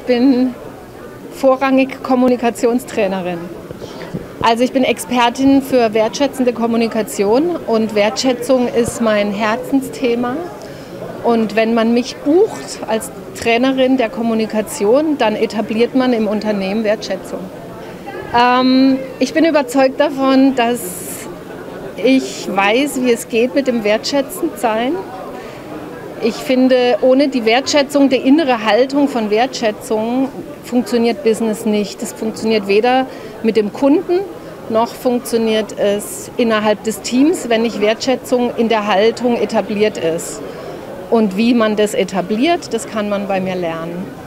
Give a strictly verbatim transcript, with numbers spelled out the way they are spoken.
bin vorrangig Kommunikationstrainerin. Also ich bin Expertin für wertschätzende Kommunikation und Wertschätzung ist mein Herzensthema. Und wenn man mich bucht als Trainerin der Kommunikation, dann etabliert man im Unternehmen Wertschätzung. Ähm, ich bin überzeugt davon, dass ich weiß, wie es geht mit dem Wertschätzendsein. Ich finde, ohne die Wertschätzung, die innere Haltung von Wertschätzung, funktioniert Business nicht. Es funktioniert weder mit dem Kunden, noch funktioniert es innerhalb des Teams, wenn nicht Wertschätzung in der Haltung etabliert ist. Und wie man das etabliert, das kann man bei mir lernen.